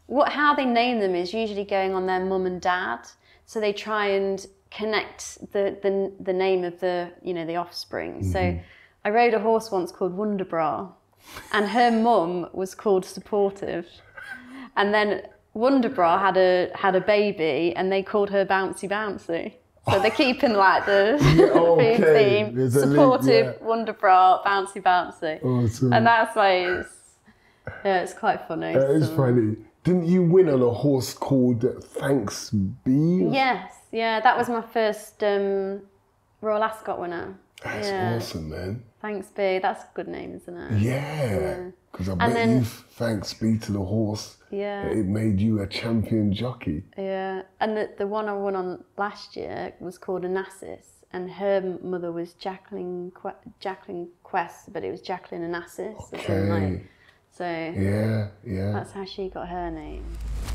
how they name them is usually going on their mum and dad. So they try and connect the name of the, you know, the offspring. So I rode a horse once called Wonderbra, and her mum was called Supportive. And then Wonderbra had a baby, and they called her Bouncy Bouncy. So they're keeping like the food theme. There's Supportive, Wonderbra, Bouncy Bouncy. Awesome. And that's why it's quite funny. That is funny. Didn't you win on a horse called Thanks Be? Yes, yeah, that was my first Royal Ascot winner. That's awesome, man. Thanks Be, that's a good name, isn't it? Yeah, because I bet you thanks be to the horse. Yeah. It made you a champion jockey. Yeah, and the one I won on last year was called Onassis, and her mother was Jacqueline Quest, but it was Jacqueline Onassis. Okay. So yeah. that's how she got her name.